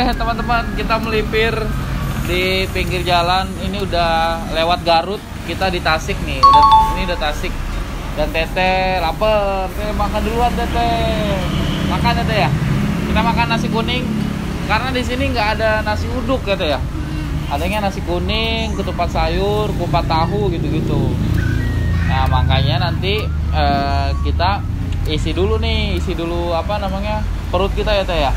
teman-teman, kita melipir di pinggir jalan. Ini udah lewat Garut, kita di Tasik nih. Ini udah Tasik. Dan Teteh lapar. Teteh makan duluan Teteh. Makan Teteh ya. Kita makan nasi kuning karena di sini nggak ada nasi uduk ya. Adanya nasi kuning, ketupat sayur, kupat tahu gitu-gitu. Nah makanya nanti kita isi dulu apa namanya perut kita ya Teh ya.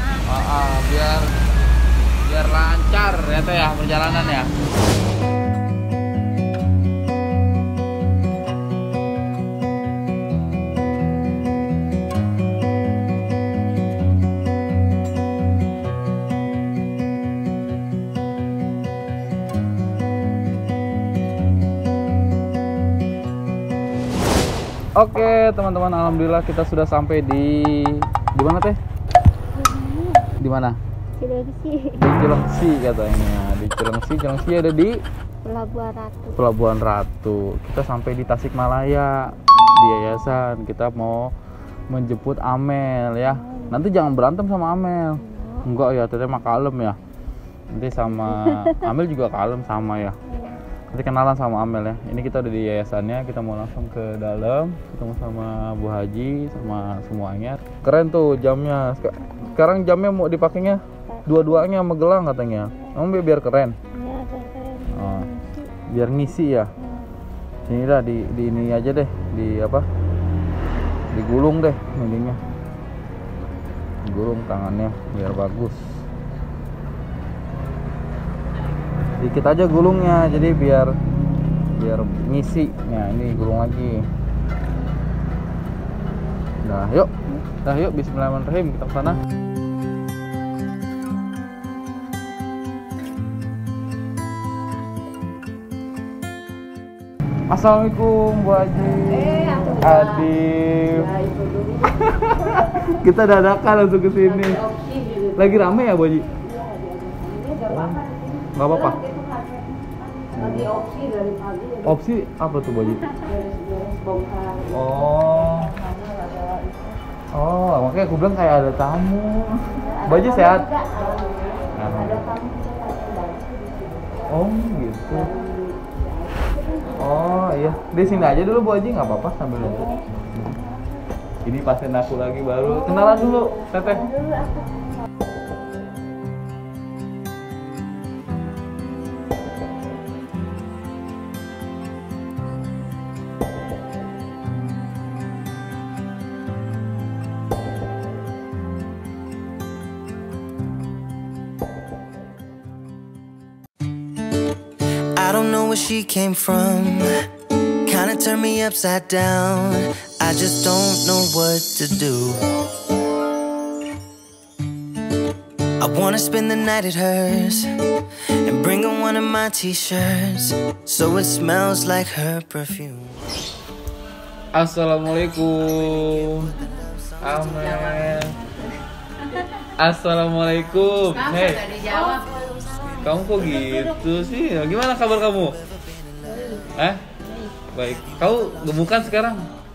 Biar lancar ya Teh ya perjalanan ya. Oke teman-teman, alhamdulillah kita sudah sampai di mana Teh? Di mana? Cilengsi. Di Cilengsi katanya. Di Cilengsi ada di Pelabuhan Ratu. Kita sampai di Tasikmalaya di yayasan. Kita mau menjemput Amel ya. Nanti jangan berantem sama Amel. Enggak ya, Teteh mah kalem ya. Nanti sama Amel juga kalem sama ya. Nanti kenalan sama Amel ya. Ini kita udah di yayasannya, kita mau langsung ke dalam ketemu sama Bu Haji sama semuanya. Keren tuh jamnya. Sekarang jamnya mau dipakainya dua-duanya sama gelang katanya. Emang biar keren. Oh, biar ngisi ya. Sini dah di ini aja deh, di apa? Digulung deh ininya. Digulung tangannya biar bagus. Dikit aja gulungnya, jadi biar ngisi. Nah ini gulung lagi. Nah yuk bismillahirrahmanirrahim, kita ke sana. Assalamualaikum Bu Haji. Adib. Kita dadakan langsung ke sini. Lagi rame ya Bu Haji? Nggak apa-apa. Lagi opsi dari pagi. Opsi apa tuh Bu Haji? Bongkar. Oh, makanya aku bilang kayak ada tamu. Bu Haji sehat? Ada tamu. Oh gitu. Oh iya, di sini aja dulu Bu Haji, nggak apa-apa sambil nunggu. Ini pasien aku lagi baru. Kenalan dulu, Teteh. I don't know where she came from. Kinda turned me upside down. I just don't know what to do. I wanna spend the night at hers and bring her one of my t-shirts so it smells like her perfume. Assalamualaikum. Amel. Assalamualaikum. Hey. Kamu kok gitu sih? Gimana kabar kamu? Baik. Kamu gemukan sekarang?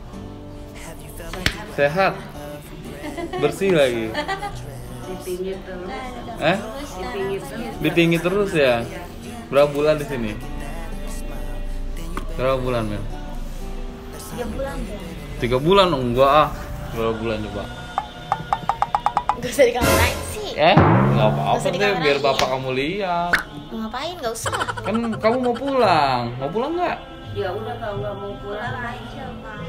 Sehat? Bersih lagi? Dipingit terus. Dipingit terus ya? Berapa bulan di sini? Berapa bulan, Mel? 3 bulan. 3 bulan? Enggak ah. Berapa bulan coba? Gak usah dikamerain sih. Nggak apa-apa deh, biar bapak kamu lihat. Ngapain? Gak usah. Kan kamu mau pulang nggak? Ya udah, kalau nggak mau pulang aja.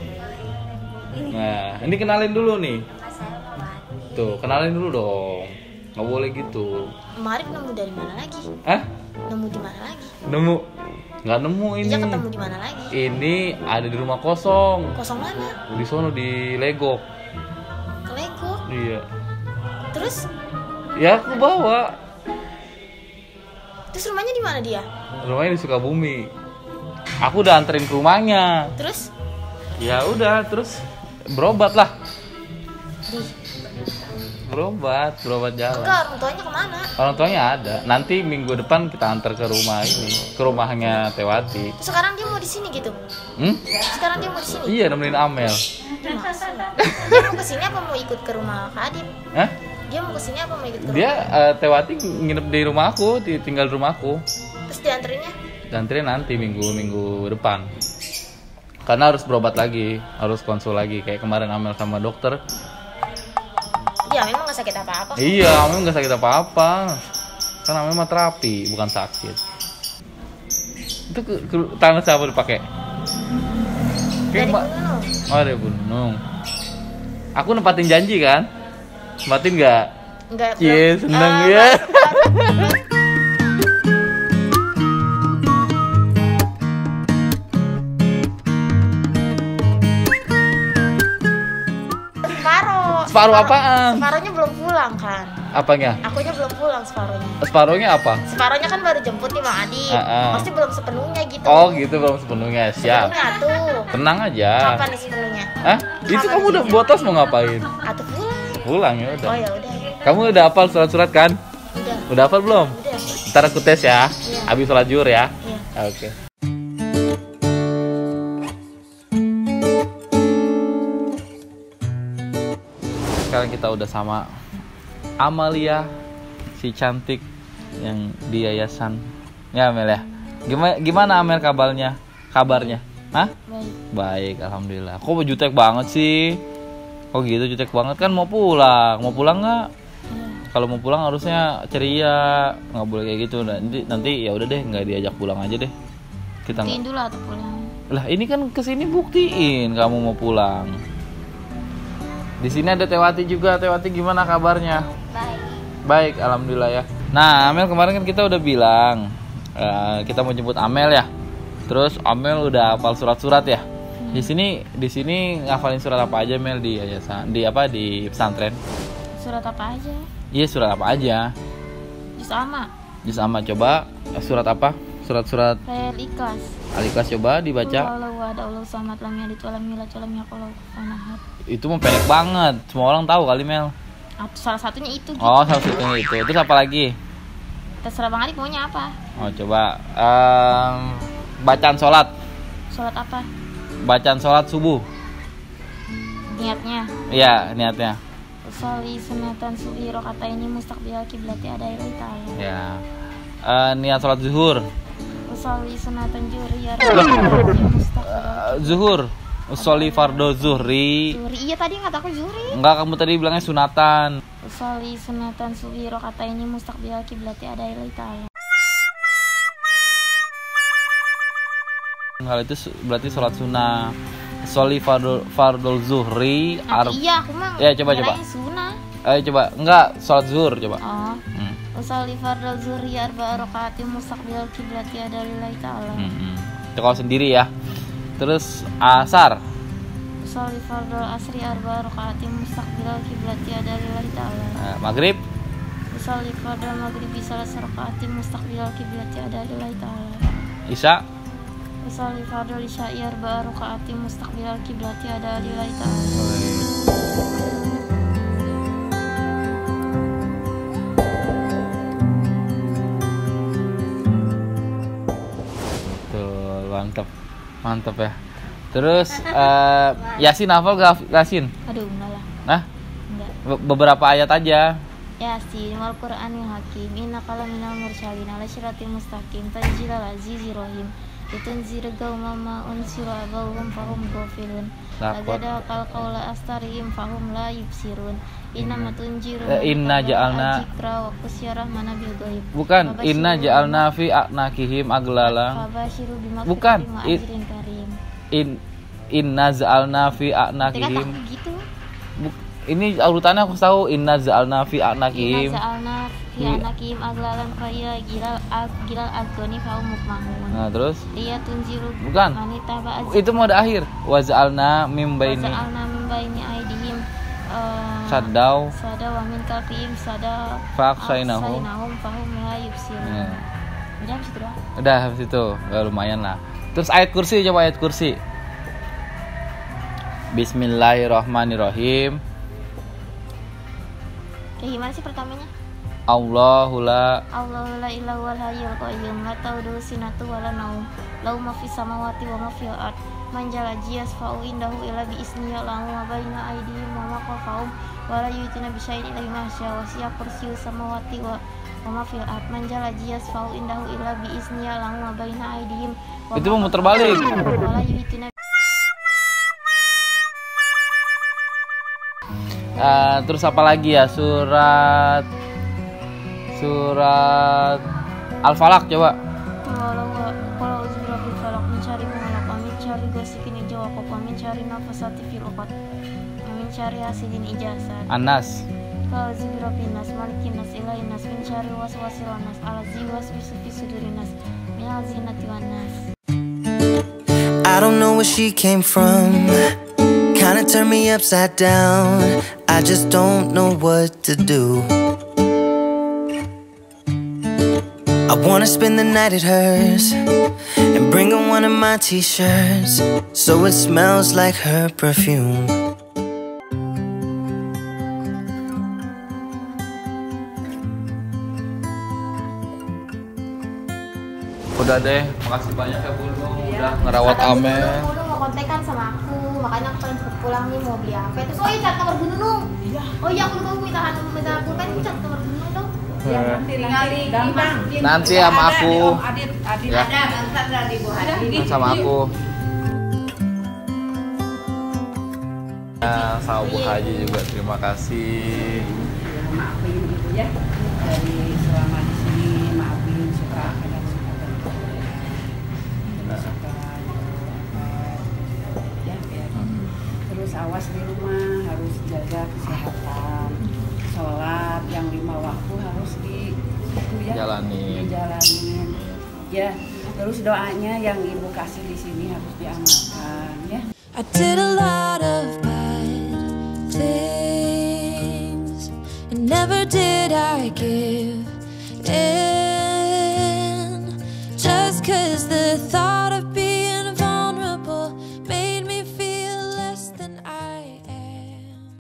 Nah, ini kenalin dulu nih. Tuh, kenalin dulu dong. Nggak boleh gitu. Kemarin nemu dari mana lagi? Nemu di mana lagi? Nemu? Nggak nemu ini. Iya, ketemu di mana lagi? Ini ada di rumah kosong. Kosong mana? Di sono di Legok. Ke Legok? Iya. Terus? Ya aku bawa. Terus rumahnya di mana dia? Rumahnya di Sukabumi. Aku udah anterin ke rumahnya. Terus? Ya udah, terus berobat lah. Berobat jalan. Enggak, orang tuanya kemana? Orang tuanya ada. Nanti minggu depan kita antar ke rumah ini, ke rumahnya Tewati. Terus sekarang dia mau di sini gitu? Sekarang dia mau di sini? Iya, nemenin Amel. Masa? Dia mau ke sini apa mau ikut ke rumah Kak Adit? Dia mau kesini apa mau ikut ke Dia rumah? Tewati nginep di rumah aku, tinggal di rumah aku. Terus dianterinnya? Dianterin nanti minggu depan. Karena harus berobat lagi, harus konsul lagi. Kayak kemarin Amel sama dokter. Ya memang nggak sakit apa-apa. Iya, Amel nggak sakit apa-apa. Kan Amel mah terapi, bukan sakit. Itu tangan siapa dipakai? Dari Mbak. gunung. Oh, dari gunung. Aku nempatin janji kan? Nempatin nggak? Enggak. Cie, seneng ya. Separuh apaan? Separuhnya belum pulang kan? Apanya? Akunya belum pulang separuhnya. Separuhnya apa? Separuhnya kan baru jemput nih Bang Adi. Pasti belum sepenuhnya gitu. Oh gitu, belum sepenuhnya. Siap. Sepenuhnya tuh. Tenang aja. Kapan nih sepenuhnya? Hah? Itu kamu udah buat tos mau ngapain? Atau pulang? Pulang ya udah. Oh ya udah. Kamu udah hafal surat-surat kan? Udah. Udah hafal belum? Udah. Ntar aku tes ya. Iya. Habis sholat zuhur ya. Iya. Oke. Sekarang kita udah sama Amalia, si cantik yang di yayasan. Ya Amel ya. Gimana Amel kabarnya? Hah? Baik, alhamdulillah. Kok jutek banget sih? Kok gitu jutek banget kan mau pulang nggak? Kalau mau pulang harusnya ceria, nggak boleh kayak gitu. Nanti ya udah deh, nggak diajak pulang aja deh. Kita Buktiin dulu atau pulang. Lah ini kan kesini buktiin kamu mau pulang. Di sini ada Tewati juga. Tewati gimana kabarnya? Baik, alhamdulillah ya. Nah, Amel kemarin kan kita udah bilang kita mau jemput Amel ya. Terus Amel udah hafal surat-surat ya. Di sini ngafalin surat apa aja Mel di yayasan? Di pesantren? Surat apa aja? Iya, surat apa aja? Juz amma coba surat apa? Surat-surat Al-Ikhlas. Al-Ikhlas coba dibaca. Itu mah pendek banget. Semua orang tahu kali Mel. Salah satunya itu. Oh, salah satunya itu. Terus apa lagi? Terserah Bang Adi maunya apa? Oh, coba bacaan sholat. Sholat apa? Bacaan sholat subuh. Niatnya. Iya, niatnya. Usolli sunatan subuhi rakaataini mustaqbilal qiblati adai ta'ala. Ya. Niat sholat zuhur. Usolli sunatan zuhri mustaqbilal. Zuhur. Usolli fardo zuhri. Zuhri. Iya tadi kata aku zuhri. Enggak, kamu tadi bilangnya sunatan. Usolli sunatan subuhi rakaataini mustaqbilal qiblati adai ta'ala. Hal itu berarti sholat sunnah. Sholli fardul zuhri. Iya, aku mah. Ya, coba. Sunnah. Ayo coba. Enggak, sholat zuhur coba. Oh. Sholli fardul zuhri arba'a raka'atin mustaqbilal qiblati adalillahi ta'ala. Itu kalau sendiri ya. Terus asar. Sholli fardul asri arba'a raka'atin mustaqbilal qiblati adalillahi ta'ala. Maghrib. Sholli fardul maghribi salasa raka'atin mustaqbilal qiblati adalillahi ta'ala. Isya. Usolli fardhu isya'i arba'a raka'atin mustaqbilal qiblati ada lillahi ta'ala. Tuh, mantap ya. Terus Yasin hafal gak Yasin? Aduh, enggak lah. Nah? Enggak. Beberapa ayat aja. Yasin wal Qur'anil hakim innaka laminal mursalin ala siratal mustaqim tanzilal azizir rahim. Tunzir qauma ma unsira abahum fahum ghafilun laqad qalqaula astarihim fahum la yubsirun inna tunjiru inna ja'alna zikra wa qusyarah manabil ghaib. Bukan inna ja'alna fi a'naqihim aglala. Bukan inna ja'alna fi a'naqihim. Ini urutannya aku tahu inna ja'alna fi a'naqihim. Inna ja'alna fi a'naqihim aglalan faya gilal agoni fahum mukmahun. Nah, terus? Dia tunjiru. Bukan. Itu mau ada akhir. Wa ja'alna mim baini aidihim saddaw wa min khalfihim saddaw faqsainahum fahum la yubsirun. Udah habis itu. Lumayan lah. Terus ayat kursi, coba ayat kursi. Bismillahirrahmanirrahim. Kayak gimana sih pertamanya? Allahu la ilaha wal hayyul qayyum la ta'khudhuhu sinatun wa la naum lahu ma fis samawati wa ma fil ard man jala yasfa'u indahu illa bi ismihi lahu ma baina aydihim wa ma khalfahum wa la yu'tina bi syai'in illa ma syaa wa si'a kursiyyus samawati wa ma fil ard man jala yasfa'u indahu illa bi ismihi lahu ma baina aydihim itu memutar balik. wa la yu'tina. Terus apa lagi ya? Surat Al-Falaq coba. Kalau uzbirabil falaq mencari mengalak amin cari gosikin ijawab amin cari nafasati fil uqad amin cari hasidin ijazat. Anas. Kalau uzbirabil nas malikin nas ilahin nas mencari waswasil nas alazi waswisu fi sudurin nas minal zinati wan nas. I don't know where she came from, kinda turned me upside down. I just don't know what to do. I wanna spend the night at hers and bring her one of my t-shirts so it smells like her perfume. Udah deh, makasih banyak ya Bu udah ngerawat Amel. Bulu mau kontekan sama aku, makanya aku pengen cepet pulang nih mau beli apa. Terus cat nomor Bu Nunung. Iya. Oh iya aku lupa minta pulpen cat nomor Bu Nunung dong. Ya, nanti sama aku. Ya. Ada sama aku. Nah, sama Bu Haji juga terima kasih. Maafin Ibu ya dari selama di sini, maafin suka kadang suka ya kayak terus awas di rumah, harus jaga kesehatan, sholat yang 5 waktu harus dijalanin ya, terus doanya yang Ibu kasih di sini harus diamalkan ya. I did a lot of bad things and never did I give